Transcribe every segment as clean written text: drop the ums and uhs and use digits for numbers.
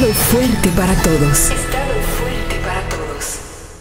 Estado fuerte para todos. Estado fuerte para todos.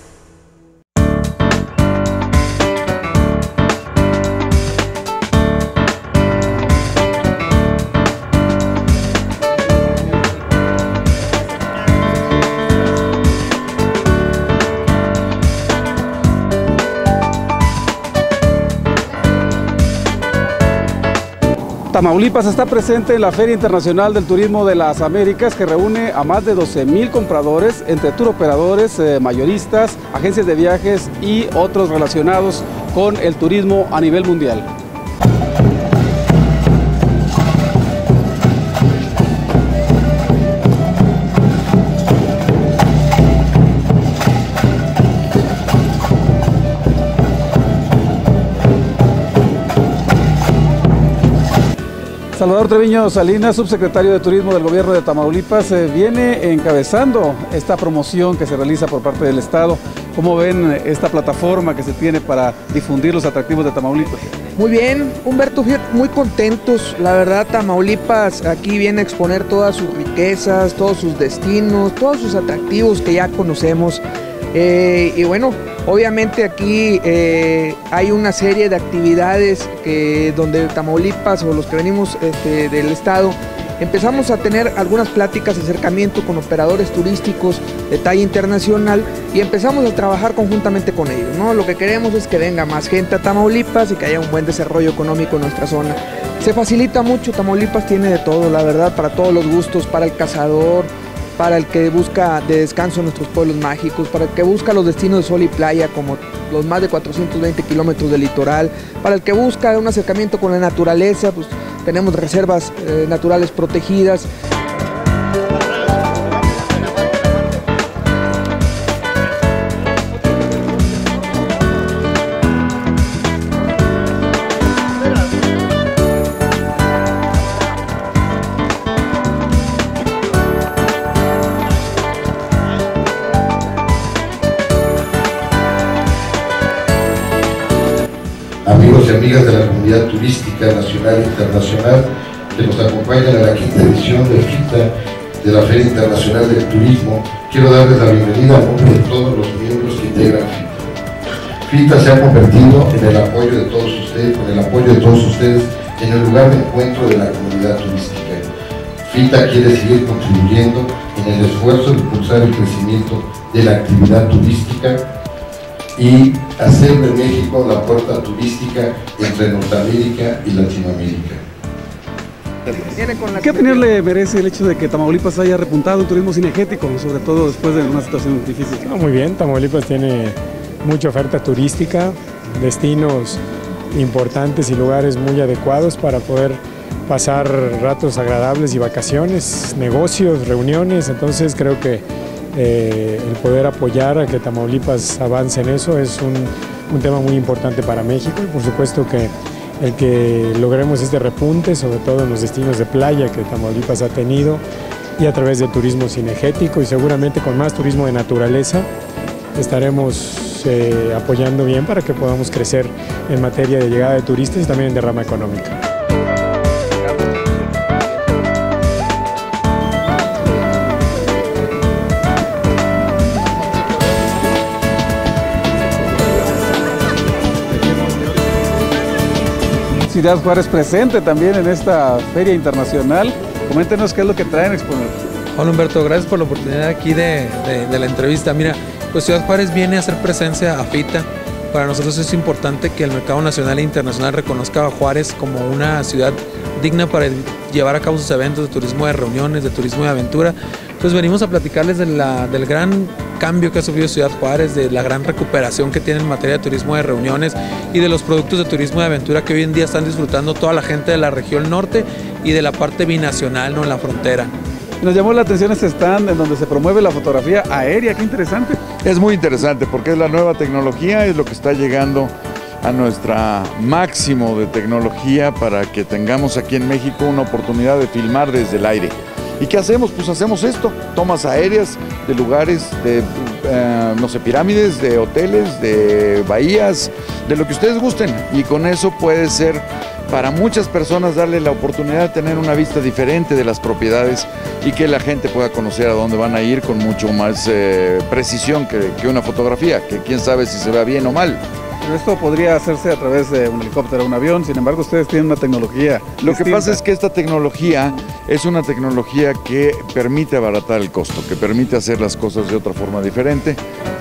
Tamaulipas está presente en la Feria Internacional del Turismo de las Américas, que reúne a más de 12,000 compradores entre turoperadores, mayoristas, agencias de viajes y otros relacionados con el turismo a nivel mundial. Salvador Treviño Salinas, subsecretario de Turismo del Gobierno de Tamaulipas, viene encabezando esta promoción que se realiza por parte del Estado. ¿Cómo ven esta plataforma que se tiene para difundir los atractivos de Tamaulipas? Muy bien, Humberto, muy contentos. La verdad, Tamaulipas aquí viene a exponer todas sus riquezas, todos sus destinos, todos sus atractivos que ya conocemos. Y bueno, obviamente aquí hay una serie de actividades donde Tamaulipas o los que venimos del estado empezamos a tener algunas pláticas, acercamiento con operadores turísticos de talla internacional y empezamos a trabajar conjuntamente con ellos, ¿no? Lo que queremos es que venga más gente a Tamaulipas y que haya un buen desarrollo económico en nuestra zona. Se facilita mucho, Tamaulipas tiene de todo, la verdad, para todos los gustos, para el cazador, para el que busca de descanso nuestros pueblos mágicos, para el que busca los destinos de sol y playa como los más de 420 kilómetros de litoral, para el que busca un acercamiento con la naturaleza, pues tenemos reservas naturales protegidas. Amigos y amigas de la comunidad turística nacional e internacional que nos acompañan a la quinta edición de FITA, de la Feria Internacional del Turismo, quiero darles la bienvenida a nombre de todos los miembros que integran FITA. FITA se ha convertido en el apoyo de todos ustedes, en el lugar de encuentro de la comunidad turística. FITA quiere seguir contribuyendo en el esfuerzo de impulsar el crecimiento de la actividad turística y hacer de México la puerta turística entre Norteamérica y Latinoamérica. ¿Qué opinión le merece el hecho de que Tamaulipas haya repuntado un turismo cinegético, sobre todo después de una situación difícil? Muy bien, Tamaulipas tiene mucha oferta turística, destinos importantes y lugares muy adecuados para poder pasar ratos agradables y vacaciones, negocios, reuniones, entonces creo que el poder apoyar a que Tamaulipas avance en eso es un tema muy importante para México y por supuesto que el que logremos este repunte, sobre todo en los destinos de playa que Tamaulipas ha tenido y a través del turismo cinegético y seguramente con más turismo de naturaleza estaremos apoyando bien para que podamos crecer en materia de llegada de turistas y también en derrama económica. Ciudad Juárez presente también en esta feria internacional. Coméntenos qué es lo que traen a exponer. Hola Humberto, gracias por la oportunidad aquí de la entrevista. Mira, pues Ciudad Juárez viene a hacer presencia a FITA. Para nosotros es importante que el mercado nacional e internacional reconozca a Juárez como una ciudad digna para llevar a cabo sus eventos de turismo de reuniones, de turismo de aventura. Entonces venimos a platicarles del gran cambio que ha sufrido Ciudad Juárez, de la gran recuperación que tiene en materia de turismo de reuniones y de los productos de turismo de aventura que hoy en día están disfrutando toda la gente de la región norte y de la parte binacional, ¿no?, en la frontera. Nos llamó la atención este stand en donde se promueve la fotografía aérea, qué interesante. Es muy interesante porque es la nueva tecnología, es lo que está llegando a nuestra máximo de tecnología para que tengamos aquí en México una oportunidad de filmar desde el aire. ¿Y qué hacemos? Pues hacemos esto, tomas aéreas de lugares, de no sé, pirámides, de hoteles, de bahías, de lo que ustedes gusten. Y con eso puede ser para muchas personas darle la oportunidad de tener una vista diferente de las propiedades y que la gente pueda conocer a dónde van a ir con mucho más precisión que una fotografía, que quién sabe si se vea bien o mal. Pero esto podría hacerse a través de un helicóptero o un avión, sin embargo ustedes tienen una tecnología Lo que distinta. pasa es que esta tecnología es una tecnología que permite abaratar el costo, que permite hacer las cosas de otra forma diferente.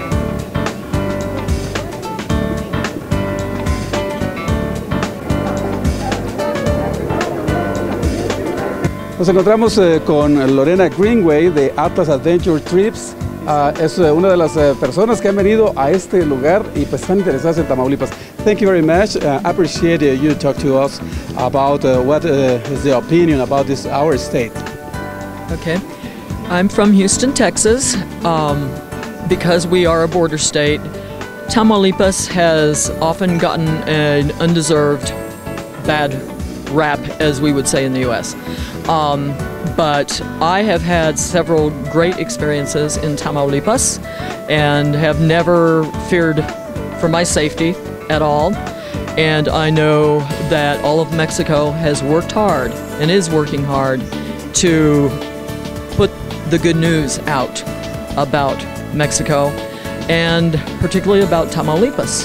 Nos encontramos con Lorena Greenway de Atlas Adventure Trips. Es una de las personas que han venido a este lugar y pues están interesadas en Tamaulipas. Thank you very much. I appreciate you talk to us about what is the opinion about this our state. Okay. I'm from Houston, Texas. Because we are a border state, Tamaulipas has often gotten an undeserved bad rap, as we would say in the U.S. But I have had several great experiences in Tamaulipas and have never feared for my safety at all. And I know that all of Mexico has worked hard and is working hard to put the good news out about Mexico and particularly about Tamaulipas.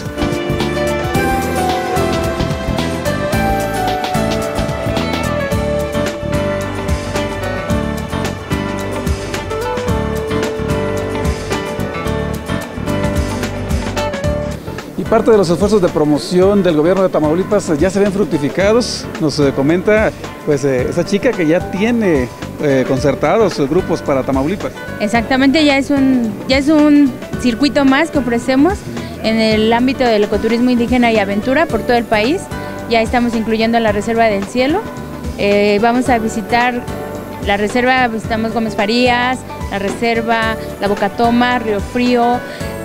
Parte de los esfuerzos de promoción del gobierno de Tamaulipas ya se ven fructificados. Nos comenta pues esa chica que ya tiene concertados grupos para Tamaulipas. Exactamente, ya es un circuito más que ofrecemos en el ámbito del ecoturismo indígena y aventura por todo el país. Ya estamos incluyendo la Reserva del Cielo. Vamos a visitar la reserva, visitamos Gómez Farías, la reserva, la Bocatoma, Río Frío.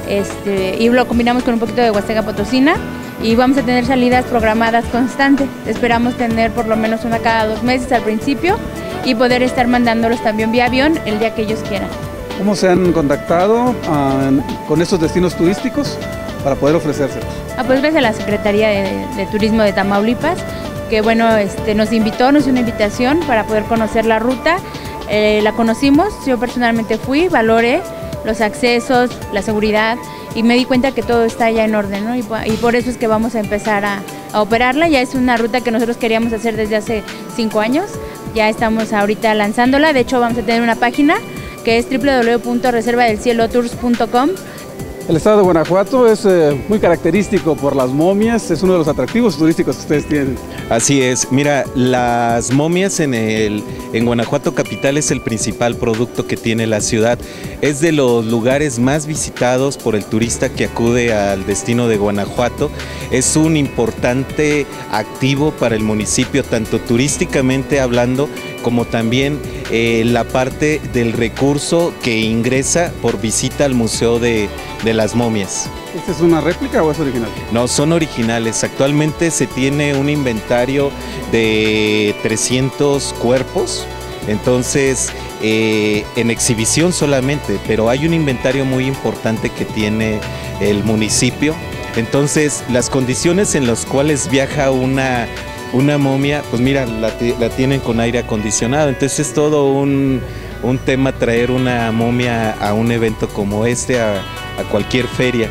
Y lo combinamos con un poquito de Huasteca Potosina y vamos a tener salidas programadas constantes. Esperamos tener por lo menos una cada 2 meses al principio y poder estar mandándolos también vía avión el día que ellos quieran. ¿Cómo se han contactado con estos destinos turísticos para poder ofrecérselos? Pues gracias a la Secretaría de Turismo de Tamaulipas, que bueno, nos invitó, nos hizo una invitación para poder conocer la ruta. La conocimos, yo personalmente fui, valoré los accesos, la seguridad y me di cuenta que todo está ya en orden, ¿no? Y por eso es que vamos a empezar a operarla. Ya es una ruta que nosotros queríamos hacer desde hace 5 años, ya estamos ahorita lanzándola. De hecho vamos a tener una página que es www.reservadelcielotours.com. El estado de Guanajuato es muy característico por las momias, es uno de los atractivos turísticos que ustedes tienen. Así es, mira, las momias en Guanajuato capital es el principal producto que tiene la ciudad. Es de los lugares más visitados por el turista que acude al destino de Guanajuato. Es un importante activo para el municipio, tanto turísticamente hablando, como también la parte del recurso que ingresa por visita al Museo de las Momias. ¿Esta es una réplica o es original? No, son originales. Actualmente se tiene un inventario de 300 cuerpos, entonces en exhibición solamente, pero hay un inventario muy importante que tiene el municipio. Entonces las condiciones en las cuales viaja una momia, pues mira, la tienen con aire acondicionado, entonces es todo un tema traer una momia a un evento como este, a cualquier feria.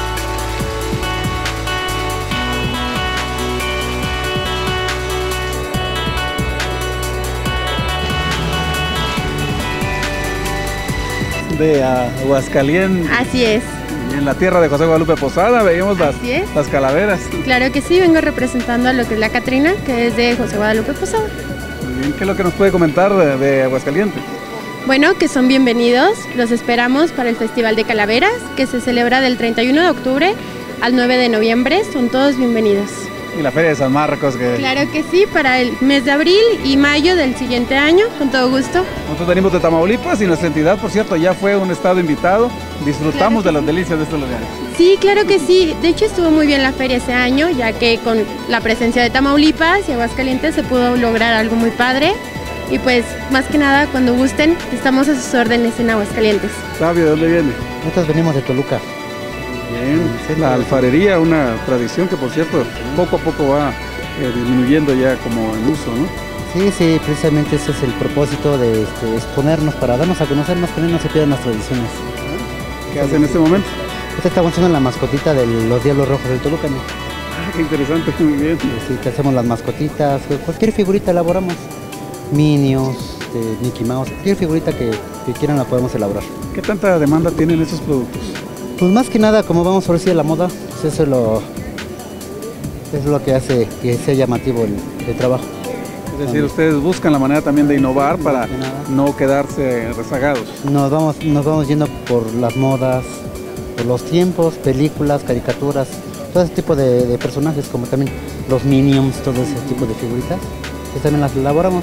De Aguascalientes. Así es. En la tierra de José Guadalupe Posada veíamos las calaveras. Claro que sí, vengo representando a lo que es la Catrina, que es de José Guadalupe Posada. Muy bien, ¿qué es lo que nos puede comentar de Aguascalientes? Bueno, que son bienvenidos, los esperamos para el Festival de Calaveras, que se celebra del 31 de octubre al 9 de noviembre, son todos bienvenidos. Y la Feria de San Marcos. Claro que sí, para el mes de abril y mayo del siguiente año, con todo gusto. Nosotros venimos de Tamaulipas y nuestra entidad, por cierto, ya fue un estado invitado. Disfrutamos de las delicias de estos lugares. Sí, claro que sí. De hecho, estuvo muy bien la feria ese año, ya que con la presencia de Tamaulipas y Aguascalientes se pudo lograr algo muy padre. Y pues más que nada, cuando gusten, estamos a sus órdenes en Aguascalientes. Flavio, ¿de dónde viene? Nosotros venimos de Toluca. Bien, la alfarería, una tradición que por cierto poco a poco va disminuyendo ya como en uso, ¿no? Sí, precisamente ese es el propósito de exponernos para darnos a conocer más que no se pierdan las tradiciones. ¿Qué hace en este momento? Estamos haciendo la mascotita de los Diablos Rojos del Toluca, ¿no? Qué interesante, muy bien. Sí, que hacemos las mascotitas, cualquier figurita elaboramos. Minions, Mickey Mouse, cualquier figurita que quieran la podemos elaborar. ¿Qué tanta demanda tienen estos productos? Pues más que nada, como vamos ahora sí a la moda, pues eso es lo que hace que sea llamativo el trabajo. Es decir, ustedes buscan la manera también de innovar para no quedarse rezagados. Nos vamos yendo por las modas, por los tiempos, películas, caricaturas, todo ese tipo de personajes, como también los Minions, todo ese tipo de figuritas, que también las elaboramos.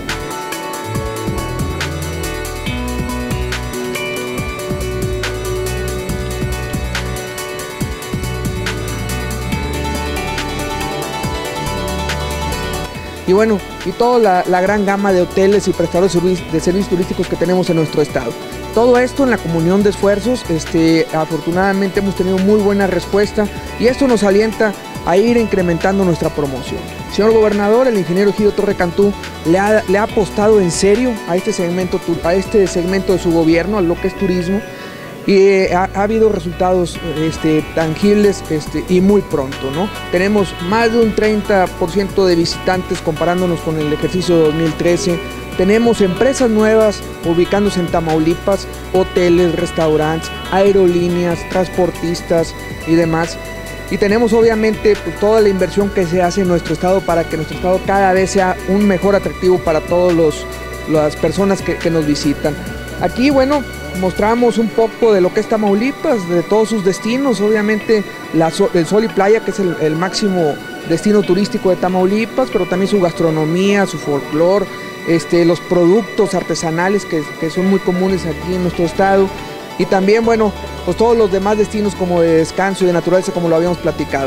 Y bueno, y toda la gran gama de hoteles y prestadores de servicios turísticos que tenemos en nuestro estado. Todo esto en la comunión de esfuerzos, afortunadamente hemos tenido muy buena respuesta y esto nos alienta a ir incrementando nuestra promoción. Señor gobernador, el ingeniero Egidio Torre Cantú le ha apostado en serio a este segmento de su gobierno, a lo que es turismo, y ha habido resultados tangibles y muy pronto, ¿no? Tenemos más de un 30% de visitantes comparándonos con el ejercicio de 2013. Tenemos empresas nuevas ubicándose en Tamaulipas, hoteles, restaurantes, aerolíneas, transportistas y demás. Y tenemos obviamente pues, toda la inversión que se hace en nuestro estado para que nuestro estado cada vez sea un mejor atractivo para todas las personas que nos visitan. Aquí, bueno, mostramos un poco de lo que es Tamaulipas, de todos sus destinos, obviamente el Sol y Playa, que es el máximo destino turístico de Tamaulipas, pero también su gastronomía, su folclore, los productos artesanales que son muy comunes aquí en nuestro estado, y también, bueno, pues todos los demás destinos como de descanso y de naturaleza, como lo habíamos platicado.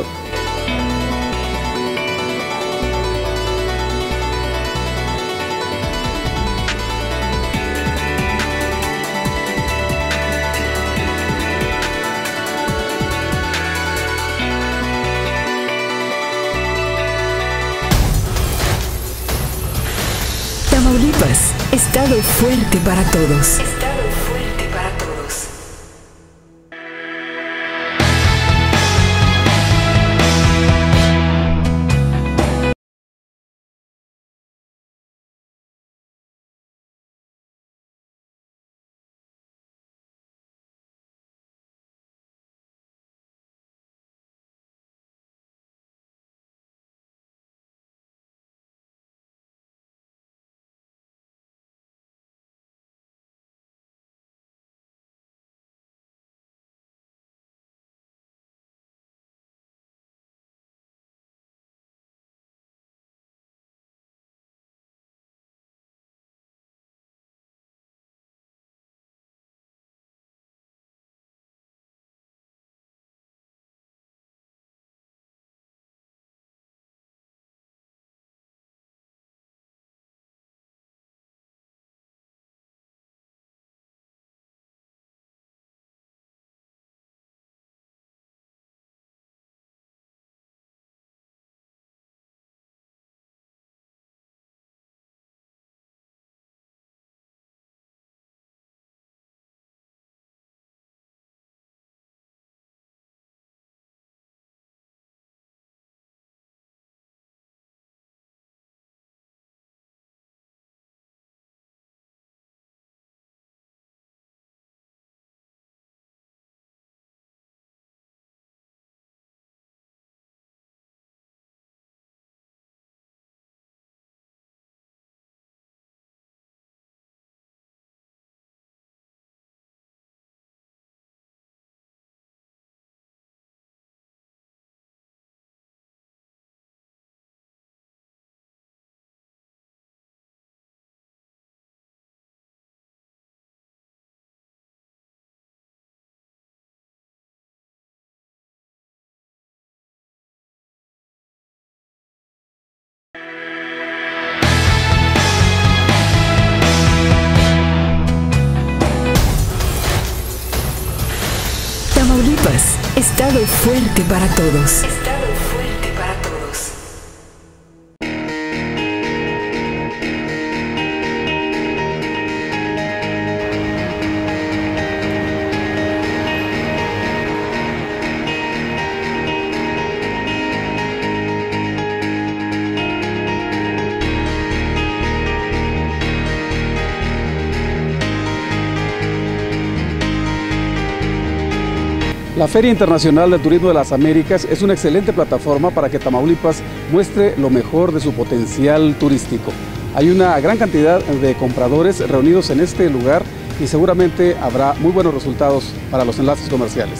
Tamaulipas, estado fuerte para todos. Estado fuerte para todos. Estado fuerte para todos. La Feria Internacional del Turismo de las Américas es una excelente plataforma para que Tamaulipas muestre lo mejor de su potencial turístico. Hay una gran cantidad de compradores reunidos en este lugar y seguramente habrá muy buenos resultados para los enlaces comerciales.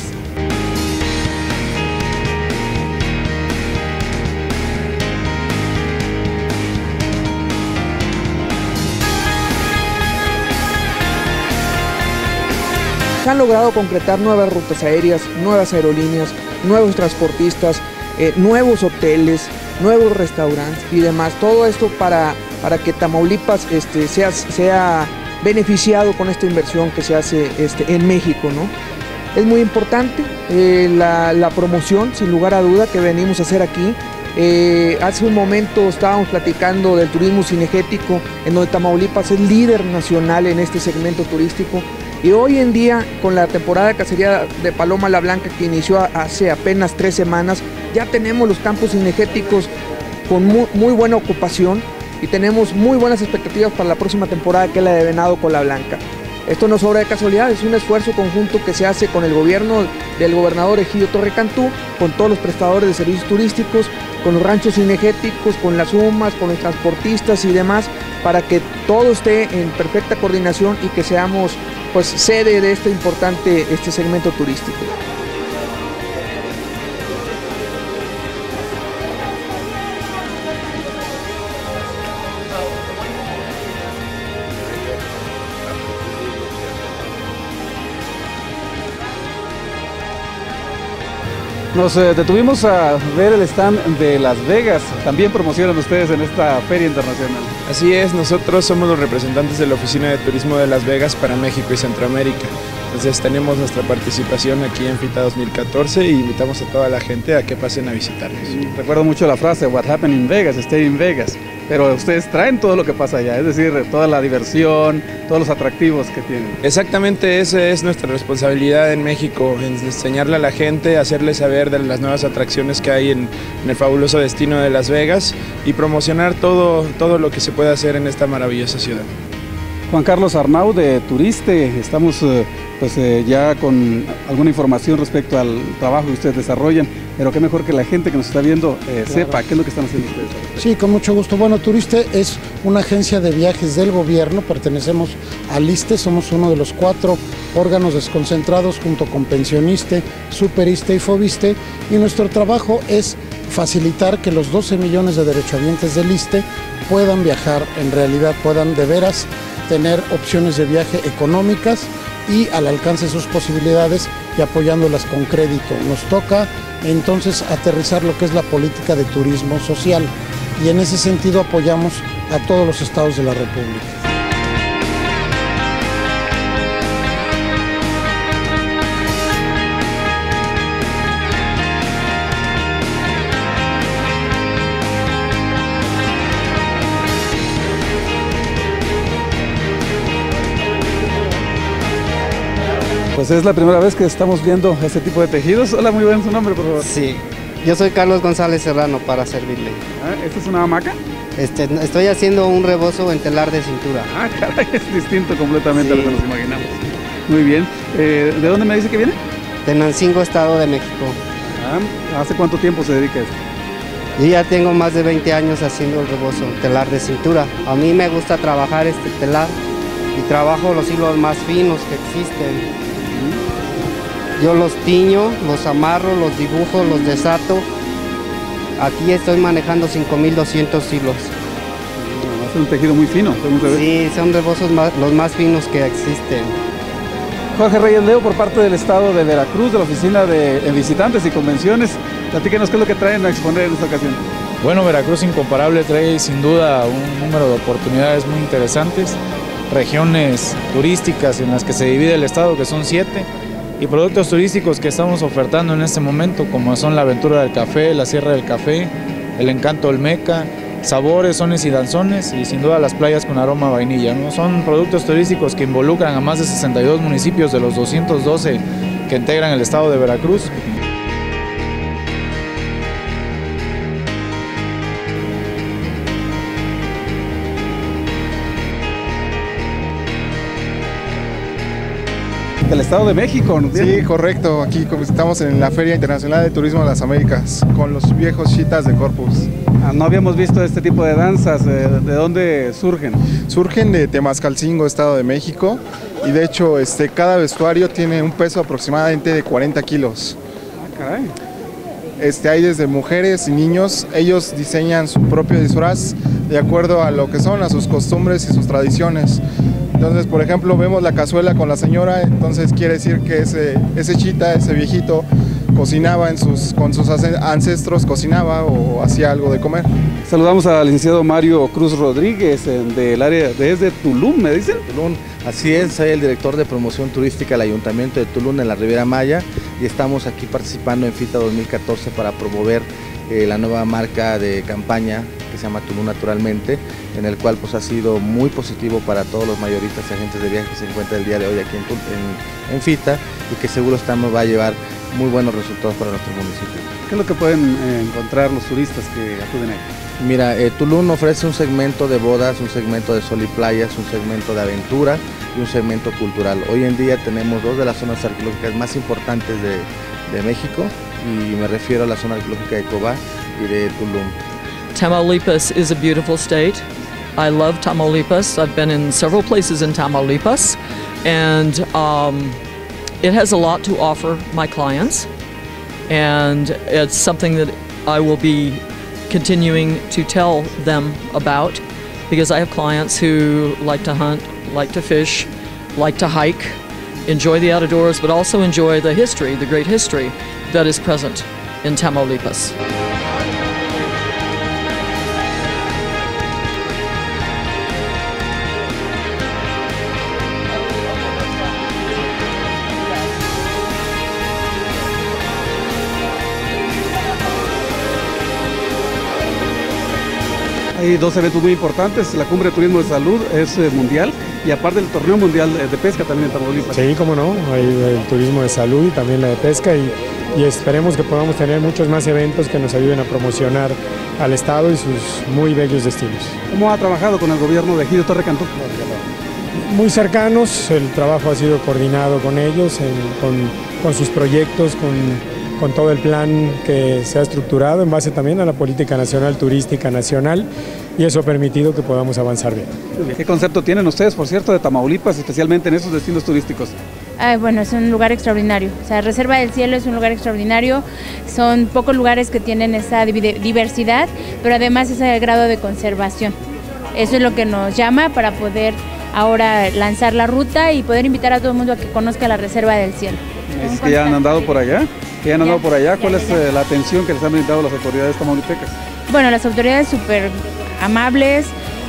Se han logrado concretar nuevas rutas aéreas, nuevas aerolíneas, nuevos transportistas, nuevos hoteles, nuevos restaurantes y demás. Todo esto para que Tamaulipas sea beneficiado con esta inversión que se hace en México, ¿no? Es muy importante la promoción, sin lugar a duda, que venimos a hacer aquí. Hace un momento estábamos platicando del turismo cinegético, en donde Tamaulipas es líder nacional en este segmento turístico. Y hoy en día, con la temporada de cacería de paloma la blanca que inició hace apenas 3 semanas, ya tenemos los campos cinegéticos con muy buena ocupación y tenemos muy buenas expectativas para la próxima temporada, que es la de venado cola blanca. Esto no es obra de casualidad, es un esfuerzo conjunto que se hace con el gobierno del gobernador Egidio Torre Cantú, con todos los prestadores de servicios turísticos, con los ranchos cinegéticos, con las UMAS, con los transportistas y demás, para que todo esté en perfecta coordinación y que seamos pues sede de este importante segmento turístico. Nos detuvimos a ver el stand de Las Vegas. También promocionan ustedes en esta feria internacional. Así es, nosotros somos los representantes de la Oficina de Turismo de Las Vegas para México y Centroamérica. Entonces tenemos nuestra participación aquí en FITA 2014 y invitamos a toda la gente a que pasen a visitarnos. Recuerdo mucho la frase, what happened in Vegas, stay in Vegas. Pero ustedes traen todo lo que pasa allá, es decir, toda la diversión, todos los atractivos que tienen. Exactamente, esa es nuestra responsabilidad en México, enseñarle a la gente, hacerle saber de las nuevas atracciones que hay en el fabuloso destino de Las Vegas y promocionar todo lo que se puede hacer en esta maravillosa ciudad. Juan Carlos Arnau de Turiste, estamos ya con alguna información respecto al trabajo que ustedes desarrollan, pero qué mejor que la gente que nos está viendo sepa qué es lo que están haciendo ustedes. Sí, con mucho gusto. Bueno, Turiste es una agencia de viajes del gobierno, pertenecemos al ISSSTE, somos uno de los 4 órganos desconcentrados junto con Pensioniste, Superiste y Fobiste, y nuestro trabajo es facilitar que los 12 millones de derechohabientes del ISSSTE puedan viajar, en realidad puedan de veras tener opciones de viaje económicas y al alcance de sus posibilidades y apoyándolas con crédito. Nos toca entonces aterrizar lo que es la política de turismo social y en ese sentido apoyamos a todos los estados de la República. Pues es la primera vez que estamos viendo este tipo de tejidos. Hola, muy buen su nombre, por favor. Sí, yo soy Carlos González Serrano para servirle. ¿Esta es una hamaca? Estoy haciendo un rebozo en telar de cintura. Ah, caray, es distinto completamente a lo que nos imaginamos. Muy bien. ¿De dónde me dice que viene? De Nancingo, Estado de México. ¿Hace cuánto tiempo se dedica a esto? Yo ya tengo más de 20 años haciendo el rebozo, telar de cintura. A mí me gusta trabajar este telar y trabajo los hilos más finos que existen. Yo los tiño, los amarro, los dibujo, los desato. Aquí estoy manejando 5.200 hilos. Es un tejido muy fino. Sí, son rebozos los más finos que existen. Jorge Reyes Leo, por parte del Estado de Veracruz, de la Oficina de Visitantes y Convenciones. Platíquenos qué es lo que traen a exponer en esta ocasión. Bueno, Veracruz Incomparable trae sin duda un número de oportunidades muy interesantes. Regiones turísticas en las que se divide el estado, que son 7. y productos turísticos que estamos ofertando en este momento, como son la aventura del café, la Sierra del Café, el encanto Olmeca, sabores, sones y danzones, y sin duda las playas con aroma a vainilla, ¿no? Son productos turísticos que involucran a más de 62 municipios de los 212 que integran el estado de Veracruz. Del Estado de México, ¿no? Sí, correcto. Aquí estamos en la Feria Internacional de Turismo de las Américas con los viejos chitas de Corpus. No habíamos visto este tipo de danzas. ¿De dónde surgen? Surgen de Temascalcingo, Estado de México, y de hecho cada vestuario tiene un peso aproximadamente de 40 kilos. Ah, caray. Hay desde mujeres y niños. Ellos diseñan su propio disfraz de acuerdo a lo que son, a sus costumbres y sus tradiciones. Entonces, por ejemplo, vemos la cazuela con la señora, entonces quiere decir que ese chita, ese viejito, cocinaba con sus ancestros, cocinaba o hacía algo de comer. Saludamos al licenciado Mario Cruz Rodríguez, del área desde Tulum, ¿me dicen? Tulum, así es, soy el director de promoción turística del Ayuntamiento de Tulum en la Riviera Maya, y estamos aquí participando en FITA 2014 para promover la nueva marca de campaña que se llama Tulum Naturalmente, en el cual pues ha sido muy positivo para todos los mayoristas y agentes de viajes que se encuentran el día de hoy aquí en FITA, y que seguro va a llevar muy buenos resultados para nuestro municipio. ¿Qué es lo que pueden encontrar los turistas que acuden ahí? Mira, Tulum ofrece un segmento de bodas, un segmento de sol y playas, un segmento de aventura y un segmento cultural. Hoy en día tenemos dos de las zonas arqueológicas más importantes de México, y me refiero a la zona arqueológica de Cobá y de Tulum. Tamaulipas is a beautiful state. I love Tamaulipas. I've been in several places in Tamaulipas, and it has a lot to offer my clients, and it's something that I will be continuing to tell them about, because I have clients who like to hunt, like to fish, like to hike, enjoy the outdoors, but also enjoy the history, the great history that is present in Tamaulipas. Hay dos eventos muy importantes. La Cumbre de Turismo de Salud es mundial, y aparte el Torneo Mundial de Pesca también en Tamaulipas. Sí, cómo no, hay el turismo de salud y también la de pesca, y esperemos que podamos tener muchos más eventos que nos ayuden a promocionar al estado y sus muy bellos destinos. ¿Cómo ha trabajado con el gobierno de Egidio Torre Cantú? Muy cercanos, el trabajo ha sido coordinado con ellos, con sus proyectos, con todo el plan que se ha estructurado en base también a la política nacional turística nacional, y eso ha permitido que podamos avanzar bien. ¿Qué concepto tienen ustedes, por cierto, de Tamaulipas, especialmente en esos destinos turísticos? Bueno, es un lugar extraordinario. O sea, Reserva del Cielo es un lugar extraordinario. Son pocos lugares que tienen esa diversidad, pero además ese grado de conservación. Eso es lo que nos llama para poder ahora lanzar la ruta y poder invitar a todo el mundo a que conozca la Reserva del Cielo. ¿Es que ya han andado por allá? ¿Cuál es la atención que les han brindado las autoridades tamaulipecas? Bueno, las autoridades súper amables,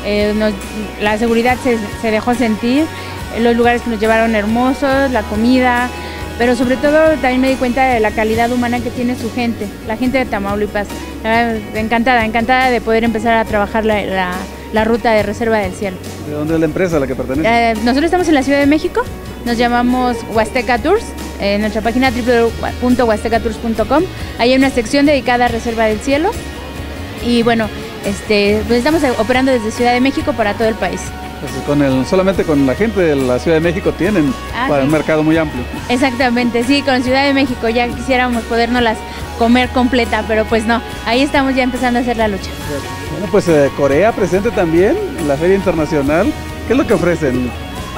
la seguridad se dejó sentir, los lugares que nos llevaron hermosos, la comida, pero sobre todo también me di cuenta de la calidad humana que tiene su gente, la gente de Tamaulipas. Encantada de poder empezar a trabajar la ruta de Reserva del Cielo. ¿De dónde es la empresa a la que pertenece? Nosotros estamos en la Ciudad de México, nos llamamos Huasteca Tours. En nuestra página www.huastecatours.com, ahí hay una sección dedicada a Reserva del Cielo, y bueno, pues estamos operando desde Ciudad de México para todo el país. Pues solamente con la gente de la Ciudad de México tienen para un mercado muy amplio. Exactamente, sí, con Ciudad de México ya quisiéramos podérnoslas comer completa, pero pues no, ahí estamos ya empezando a hacer la lucha. Bueno, pues Corea presente también en la Feria Internacional. ¿Qué es lo que ofrecen?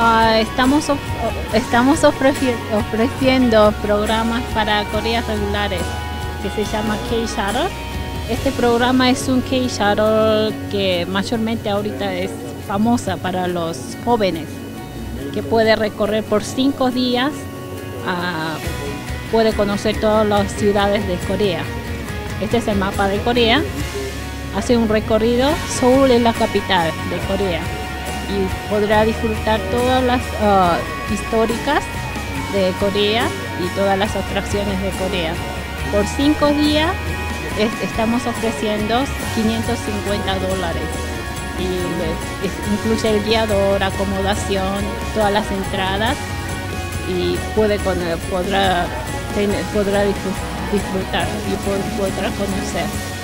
Estamos ofreciendo programas para Corea regulares que se llama K-Shuttle. Este programa es un K-Shuttle que mayormente ahorita es famosa para los jóvenes, que puede recorrer por 5 días, puede conocer todas las ciudades de Corea. Este es el mapa de Corea, hace un recorrido. Seúl es la capital de Corea, y podrá disfrutar todas las históricas de Corea, y todas las atracciones de Corea. Por 5 días estamos ofreciendo $550 y incluye el guiador, acomodación, todas las entradas y podrá disfrutar y podrá conocer.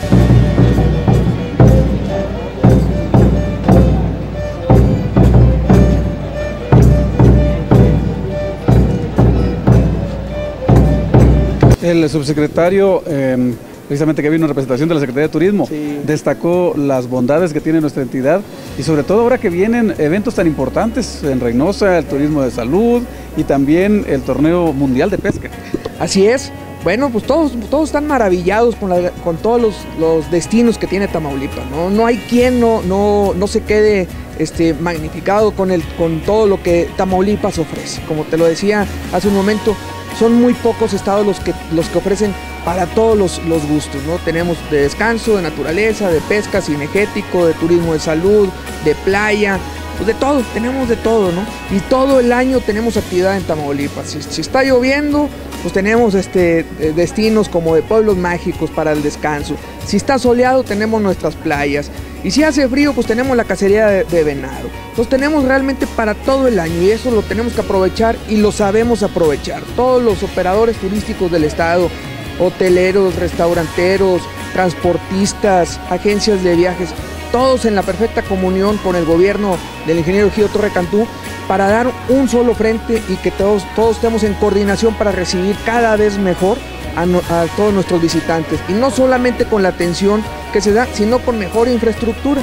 El subsecretario, precisamente que vino en representación de la Secretaría de Turismo, destacó las bondades que tiene nuestra entidad y sobre todo ahora que vienen eventos tan importantes en Reynosa, el turismo de salud y también el torneo mundial de pesca. Así es. Bueno, pues todos están maravillados con todos los destinos que tiene Tamaulipas, ¿no? No hay quien no se quede magnificado con todo lo que Tamaulipas ofrece. Como te lo decía hace un momento, son muy pocos estados los que ofrecen para todos los gustos, ¿no? Tenemos de descanso, de naturaleza, de pesca, cinegético, de turismo de salud, de playa, pues de todo, tenemos de todo, ¿no? Y todo el año tenemos actividad en Tamaulipas. Si está lloviendo, pues tenemos destinos como de pueblos mágicos para el descanso. Si está soleado, tenemos nuestras playas. Y si hace frío, pues tenemos la cacería de venado. Entonces tenemos realmente para todo el año y eso lo tenemos que aprovechar y lo sabemos aprovechar. Todos los operadores turísticos del estado, hoteleros, restauranteros, transportistas, agencias de viajes, todos en la perfecta comunión con el gobierno del ingeniero Egidio Torre Cantú para dar un solo frente y que todos estemos en coordinación para recibir cada vez mejor a todos nuestros visitantes. Y no solamente con la atención que se da, sino con mejor infraestructura.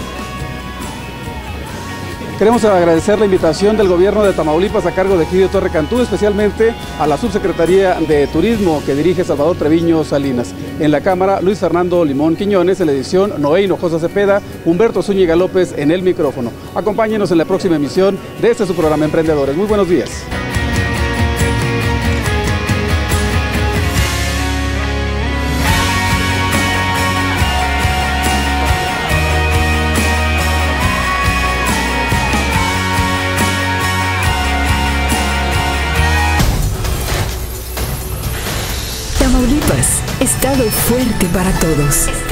Queremos agradecer la invitación del gobierno de Tamaulipas a cargo de Egidio Torre Cantú, especialmente a la Subsecretaría de Turismo que dirige Salvador Treviño Salinas. En la cámara, Luis Fernando Limón Quiñones, en la edición Noé Hinojosa Cepeda, Humberto Zúñiga López en el micrófono. Acompáñenos en la próxima emisión de su programa Emprendedores. Muy buenos días. Tamaulipas, estado fuerte para todos.